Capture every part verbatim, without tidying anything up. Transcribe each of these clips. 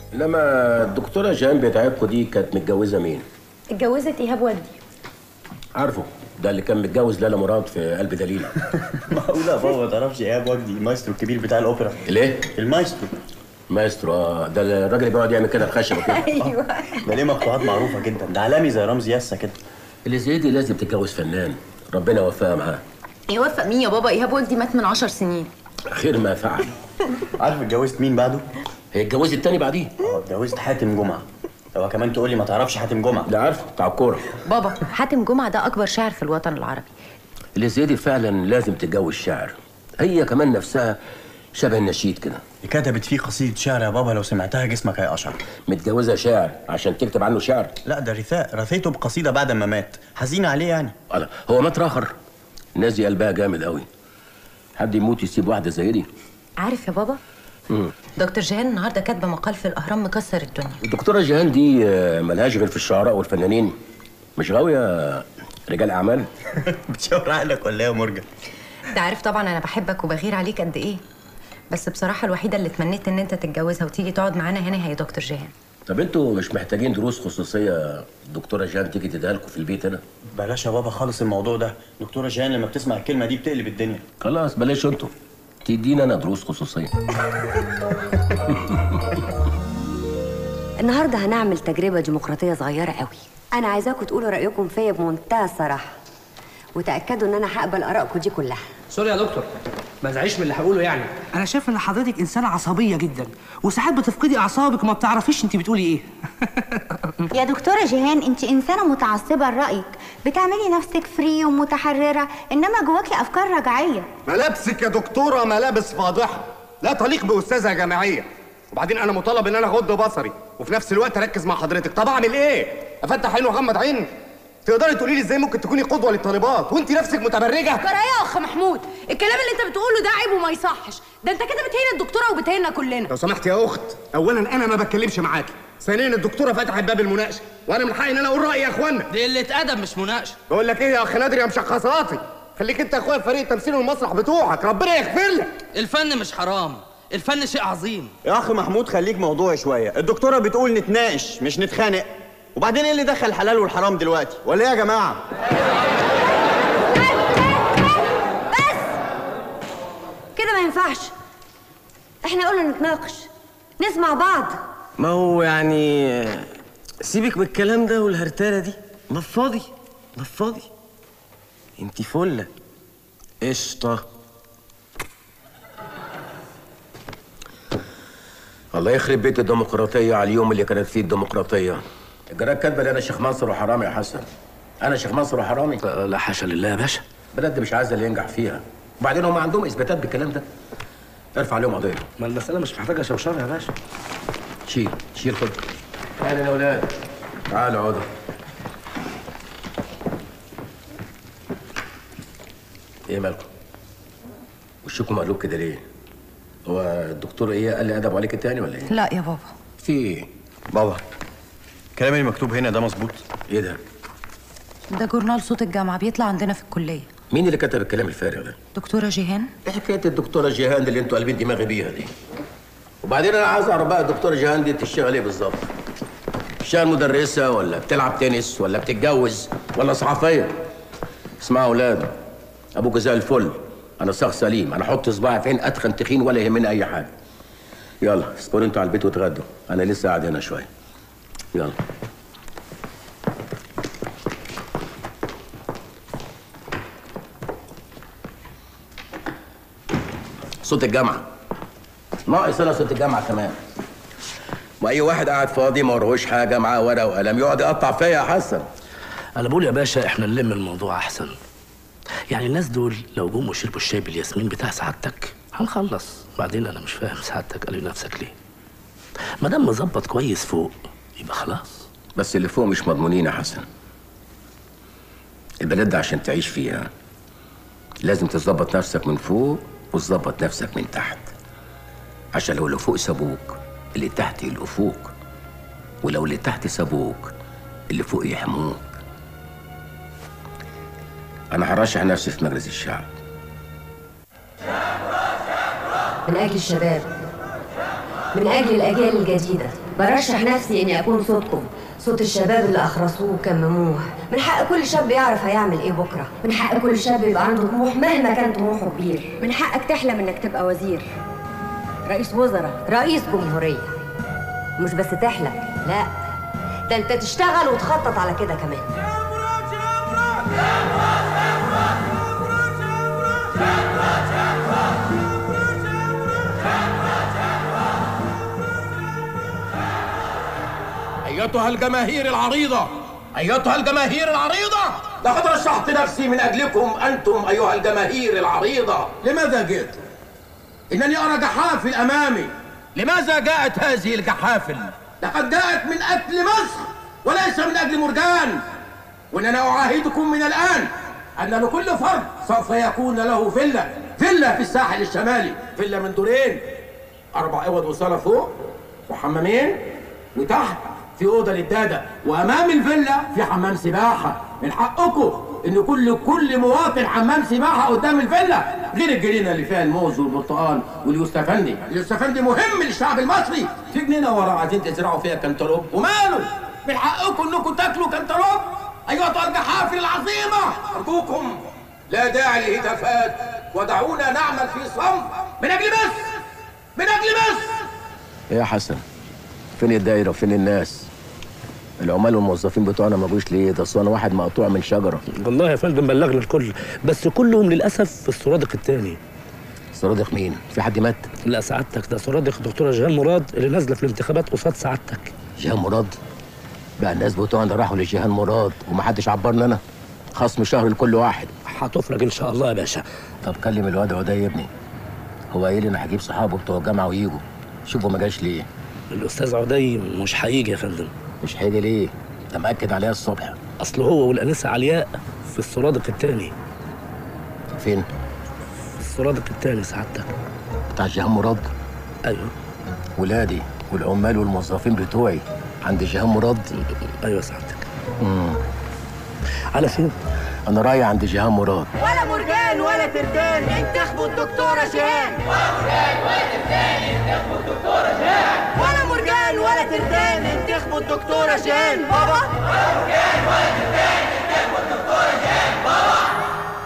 لما الدكتوره جان بتاعتكوا دي كانت متجوزه مين؟ اتجوزت ايهاب وجدي. عارفه، ده اللي كان متجوز لالا مراد في قلب دليل. معقوله يا بابا ما تعرفش ايهاب وجدي المايسترو الكبير بتاع الاوبرا؟ ليه؟ المايسترو. مايسترو، اه ده الراجل اللي بيقعد يعمل كده بخشبه كده. ايوه ده ليه مقطوعات معروفه جدا، ده عالمي زي رمزي ياسا كده. اللي زي دي لازم تتجوز فنان، ربنا يوفقها معاه. يوفق مين يا بابا؟ ايهاب وجدي مات من عشر سنين. خير ما فعل. عارف اتجوزت مين بعده؟ هي اتجوزت التاني بعديه. اه اتجوزت حاتم جمعه. هو كمان تقول لي ما تعرفش حاتم جمعه؟ ده عارفه بتاع الكوره. بابا حاتم جمعه ده اكبر شاعر في الوطن العربي. اللي زي دي فعلا لازم تتجوز شاعر، هي كمان نفسها شبه النشيد كده. كتبت فيه قصيده شعر يا بابا، لو سمعتها جسمك هيقشعر. متجوزه شاعر عشان تكتب عنه شعر؟ لا ده رثاء، رثيته بقصيده بعد ما مات، حزينه عليه يعني. ألا هو مات راخر؟ الناس دي قلبها جامد قوي، حد يموت يسيب واحده زي دي؟ عارف يا بابا؟ مم. دكتور جيهان النهارده كاتبه مقال في الاهرام مكسر الدنيا. الدكتوره جيهان دي ملهاش غير في الشعراء والفنانين، مش غاويه رجال اعمال. بتشاور عقلك ولا ايه يا مرجان؟ انت عارف طبعا انا بحبك وبغير عليك قد ايه، بس بصراحه الوحيده اللي اتمنيت ان انت تتجوزها وتيجي تقعد معانا هنا هي دكتور جيهان. طب انتوا مش محتاجين دروس خصوصيه الدكتوره جيهان تيجي تديها لكم في البيت هنا؟ بلاش يا بابا خالص الموضوع ده، دكتوره جيهان لما بتسمع الكلمه دي بتقلب الدنيا. خلاص بلاش انتوا، تدينا انا دروس خصوصيه. النهارده هنعمل تجربه ديمقراطيه صغيره قوي. انا عايزاكم تقولوا رايكم فيا بمنتهى الصراحه، وتاكدوا ان انا هقبل ارائكم دي كلها. سوري يا دكتور، ما تزعليش من اللي هقوله يعني. انا شايف ان حضرتك انسانه عصبيه جدا، وساعات بتفقدي اعصابك وما بتعرفيش انت بتقولي ايه. يا دكتورة جيهان انت انسانة متعصبة لرأيك، بتعملي نفسك فري ومتحررة، انما جواكي افكار رجعية. ملابسك يا دكتورة ملابس فاضحة، لا تليق باستاذة جامعية. وبعدين انا مطالب ان انا اغض بصري وفي نفس الوقت اركز مع حضرتك. طب اعمل ايه؟ افتح عين واغمض عين؟ تقدري تقولي لي ازاي ممكن تكوني قدوة للطالبات وانت نفسك متبرجة؟ جرى ايه يا اخ محمود؟ الكلام اللي انت بتقوله ده عيب وما يصحش، ده انت كده بتهين الدكتورة وبتهيننا كلنا. لو سمحت يا اخت، اولا انا ما بتكلمش معاكي، ثانيا الدكتورة فتحت باب المناقشة وانا من حقي ان انا اقول رأيي يا اخوانا. دي قلة ادب مش مناقشة. بقول لك ايه يا اخ نادر يا مشخصاتي، خليك انت يا اخويا في فريق التمثيل والمسرح بتوعك، ربنا يغفر لك. الفن مش حرام، الفن شيء عظيم. يا اخ محمود خليك موضوعي شويه، الدكتوره بتقول نتناقش مش نتخانق. وبعدين ايه اللي دخل الحلال والحرام دلوقتي؟ ولا ايه يا جماعه؟ بس كده ما ينفعش، احنا قلنا نتناقش نسمع بعض. ما هو يعني سيبك من الكلام ده والهرتله دي، نفضي نفضي. انتي فله قشطه. الله يخرب بيت الديمقراطيه على اليوم اللي كانت فيه الديمقراطيه. الجرايد كاتبه لي انا شيخ منصور وحرامي يا حسن. انا شيخ منصور وحرامي؟ لا حاشا لله يا باشا، بلد مش عايزه اللي ينجح فيها، وبعدين هم عندهم اثباتات بالكلام ده. ارفع عليهم قضيه. ما المساله مش محتاجه شوشره يا باشا. شيل شيل خد. تعالوا يا اولاد، تعالوا اقعدوا. ايه مالكم؟ وشكم مقلوب كده ليه؟ هو الدكتور ايه قال لي ادب عليك تاني ولا ايه؟ لا يا بابا. في ايه؟ بابا الكلام اللي مكتوب هنا ده مظبوط؟ ايه ده؟ ده جورنال صوت الجامعه بيطلع عندنا في الكليه. مين اللي كتب الكلام الفارغ ده؟ دكتوره جيهان. ايه حكايه الدكتوره جيهان دي اللي انتوا قلبين دماغي بيها دي؟ وبعدين انا عايز اعرف بقى الدكتوره جيهان دي بتشتغل ايه بالظبط؟ بتشتغل مدرسه ولا بتلعب تنس ولا بتتجوز ولا صحفيه؟ اسمعوا يا اولاد، ابوك زي الفل، انا شخص سليم، انا احط صباعي في عين اتخن تخين ولا يهمني اي حاجه. يلا اسكنوا انتوا على البيت واتغدوا، انا لسه قاعد هنا شويه. يلا. صوت الجامعه ناقص انا صوت الجامعه كمان. واي واحد قاعد فاضي ما وراهوش حاجه معاه ورقه وقلم يقعد يقطع فيا يا حسن. انا بقول يا باشا احنا نلم الموضوع احسن. يعني الناس دول لو جم وشربوا الشاي بالياسمين بتاع سعادتك هنخلص. بعدين انا مش فاهم سعادتك قال لنفسك ليه؟ ما دام مظبط كويس فوق يبقى خلاص. بس اللي فوق مش مضمونين يا حسن. البلد ده عشان تعيش فيها لازم تظبط نفسك من فوق وتظبط نفسك من تحت، عشان لو اللي فوق سابوك اللي تحت يلقفوك، ولو اللي تحت سابوك اللي فوق يحموك. انا هرشح نفسي في مجلس الشعب من اجل الشباب، من اجل الاجيال الجديده، برشح نفسي اني اكون صوتكم، صوت الشباب اللي اخرسوه وكمموه. من حق كل شاب يعرف هيعمل ايه بكره، من حق كل شاب يبقى عنده طموح مهما كان طموحه كبير، من حقك تحلم انك تبقى وزير، رئيس وزراء، رئيس جمهوريه. مش بس تحلم، لا ده انت تشتغل وتخطط على كده كمان. أيتها الجماهير العريضة، أيتها الجماهير العريضة، لقد رشحت نفسي من أجلكم أنتم أيها الجماهير العريضة. لماذا جئت؟ إنني أرى جحافل أمامي. لماذا جاءت هذه الجحافل؟ لقد جاءت من أجل مصر وليس من أجل مرجان. وإننا أعاهدكم من الآن أن لكل فرد سوف يكون له فيلا، فيلا في الساحل الشمالي، فيلا من دورين، أربع أوض وصالة فوق وحمامين، وتحت في أوضة للدادة، وأمام الفيلا في حمام سباحة. من حقكم إن كل كل مواطن حمام سباحة قدام الفيلا، غير الجنينة اللي فيها الموز والبرتقال واليوستفندي. اليوستفندي مهم للشعب المصري. في جنينة ورا عايزين تزرعوا فيها كنتالوب، وماله؟ من حقكم إنكم تاكلوا كنتالوب أيها الجحافل العظيمة. أرجوكم لا داعي للهتافات، ودعونا نعمل في صمت من أجل مصر، من أجل مصر. يا حسن، فين الدايرة وفين الناس؟ العمال والموظفين بتوعنا ما جوش ليه؟ ده اصل انا واحد مقطوع من شجره. والله يا فندم بلغنا الكل، بس كلهم للاسف في السرادق الثاني. السرادق مين؟ في حد مات؟ لا سعادتك، ده سرادق الدكتوره جيهان مراد اللي نازله في الانتخابات قصاد سعادتك. جيهان مراد؟ بقى الناس بتوعنا راحوا لجيهان مراد ومحدش عبرنا انا؟ خصم شهر لكل واحد. هتفرج ان شاء الله يا باشا. طب كلم الواد عدي يا ابني، هو قايل لي انا هجيب صحابه بتوع الجامعه ويجوا. شوفوا ما جاش ليه؟ الاستاذ عدي مش هيجي يا فندم. مش هيجي ليه؟ انت مأكد عليها الصبح. اصل هو والانسه علياء في السرادق الثاني. فين؟ في السرادق الثاني سعادتك. بتاع جيهان مراد؟ ايوه. ولادي والعمال والموظفين بتوعي عند جيهان مراد؟ ايوه سعادتك. امم على فين؟ انا رايح عند جيهان مراد. ولا مرجان ولا ترتان انتخبوا الدكتوره جيهان. ولا مرجان ولا ترتان انتخبوا الدكتوره جيهان. ولا مرجان ولا ترتان انتخبوا الدكتوره جيهان بابا. ولا مرجان ولا ترتان انتخبوا الدكتوره جيهان بابا.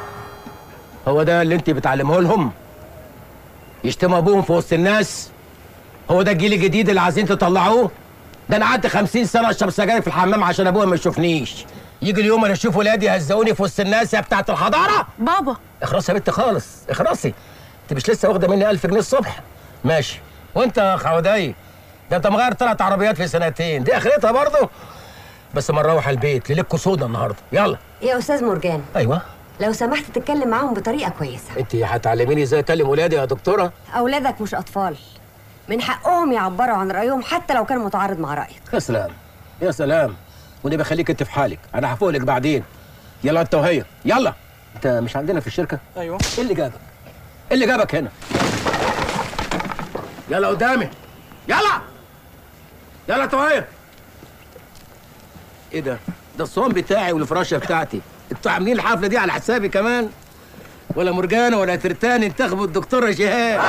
هو ده اللي انت بتعلمه لهم؟ يشتموا ابوهم في وسط الناس؟ هو ده الجيل الجديد اللي عايزين تطلعوه؟ ده انا قعدت خمسين سنه اشرب سجاير في الحمام عشان ابويا ما يشوفنيش. يجي اليوم انا اشوف ولادي يهزقوني في وسط الناس يا بتاعت الحضاره. بابا اخرسي يا بنت خالص، اخرسي. انت مش لسه واخده مني ألف جنيه الصبح؟ ماشي. وانت يا خوداي، ده انت مغير ثلاث عربيات في سنتين، دي اخرتها برضه. بس ما نروح البيت ليلتكوا سودا النهارده، يلا. يا استاذ مرجان. ايوه. لو سمحت تتكلم معاهم بطريقه كويسه. انت هتعلميني ازاي اكلم ولادي يا دكتوره؟ اولادك مش اطفال، من حقهم يعبروا عن رايهم حتى لو كان متعارض مع رايك. يا سلام يا سلام، ونبقى خليك انت في حالك، انا هفوق لك بعدين. يلا انت وهي، يلا. انت مش عندنا في الشركه؟ ايوه. ايه اللي جابك؟ ايه اللي جابك هنا؟ يلا قدامي، يلا يلا انت وهي. ايه ده؟ ده الصوان بتاعي والفراشه بتاعتي، انتوا عاملين الحفله دي على حسابي كمان؟ ولا مرجانه ولا ترتان انتخبوا الدكتوره جيهان.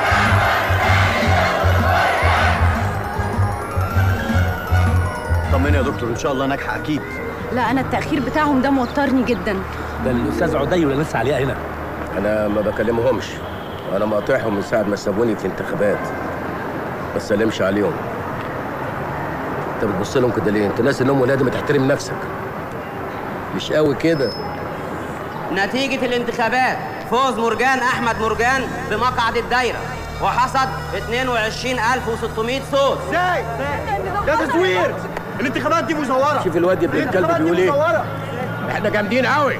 طمني يا دكتور، ان شاء الله ناجحه اكيد. لا انا التاخير بتاعهم ده موترني جدا. ده الاستاذ عدي والانسه علياء هنا. انا ما بكلمهمش، انا مقاطعهم من ساعه ما سابوني في الانتخابات. ما تسلمش عليهم. انت بتبص لهم كده ليه؟ انت ناس انهم ولادي، ما تحترم نفسك. مش قوي كده. نتيجة الانتخابات فوز مرجان أحمد مرجان بمقعد الدايرة وحصد اثنين وعشرين ألف وستمائة صوت. ازاي؟ ده تزوير! الانتخابات دي مزورة. شوف الواد ابن الكلب بيقول ايه؟ احنا جامدين قوي.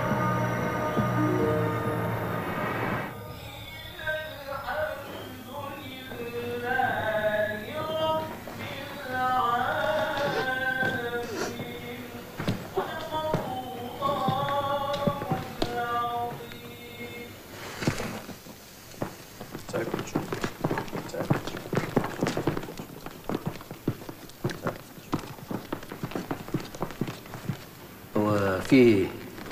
هو في ايه؟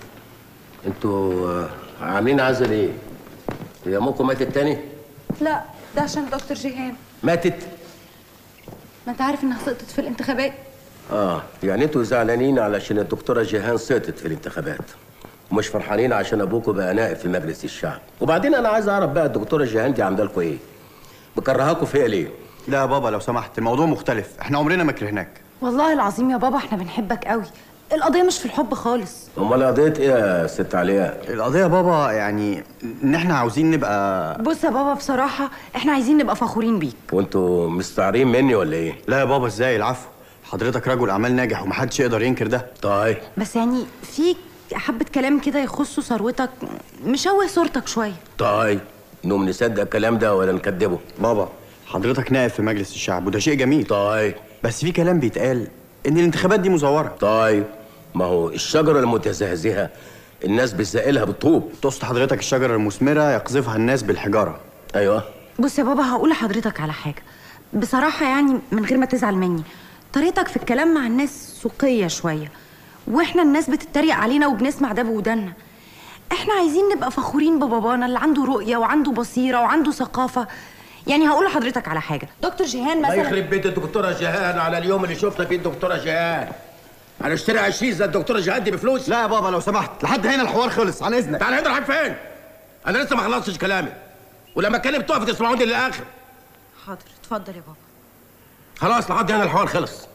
انتوا عاملين عزل ايه؟ هي امكم ماتت تاني؟ لا ده عشان دكتور جيهان. ماتت؟ ما انت عارف انها سقطت في الانتخابات. اه يعني انتوا زعلانين علشان الدكتوره جيهان سقطت في الانتخابات، ومش فرحانين عشان ابوكوا بقى نائب في مجلس الشعب. وبعدين انا عايز اعرف بقى الدكتوره جيهان دي عامله لكم ايه؟ مكرهاكوا فيها ليه؟ لا يا بابا لو سمحت، الموضوع مختلف، احنا عمرنا ما كرهناك. والله العظيم يا بابا احنا بنحبك قوي. القضيه مش في الحب خالص. امال قضيه ايه يا ست علياء؟ القضيه يا بابا يعني ان احنا عاوزين نبقى. بص يا بابا بصراحه احنا عايزين نبقى فخورين بيك. وانتوا مستعارين مني ولا ايه؟ لا يا بابا ازاي، العفو، حضرتك رجل اعمال ناجح ومحدش يقدر ينكر ده. طيب بس يعني في حبه كلام كده يخصوا ثروتك مشوه صورتك شويه. طيب نقوم نصدق الكلام ده ولا نكدبه؟ بابا حضرتك نائب في مجلس الشعب وده شيء جميل. طيب بس في كلام بيتقال ان الانتخابات دي مزوره. طيب ما هو الشجره المتزهزهه الناس بتزقلها بالطوب. تقصد حضرتك الشجره المثمره يقذفها الناس بالحجاره. ايوه. بص يا بابا هقول لحضرتك على حاجه بصراحه يعني من غير ما تزعل مني، طريقتك في الكلام مع الناس سوقيه شويه، واحنا الناس بتتريق علينا وبنسمع ده بودنا. احنا عايزين نبقى فخورين ببابانا اللي عنده رؤيه وعنده بصيره وعنده ثقافه. يعني هقول لحضرتك على حاجه، دكتور جيهان مثلا. الله يخرب بيت الدكتوره جيهان على اليوم اللي شفنا فيه الدكتوره جيهان. انا اشتري عشرين زي الدكتوره جيهان دي بفلوس؟ لا يا بابا لو سمحت، لحد هنا الحوار خلص عن اذنك. تعال هنا رايح فين؟ انا لسه ما خلصتش كلامي، ولما اتكلم تقف تسمعوني للاخر. حاضر اتفضل يا بابا. خلاص لحد هنا الحوار خلص.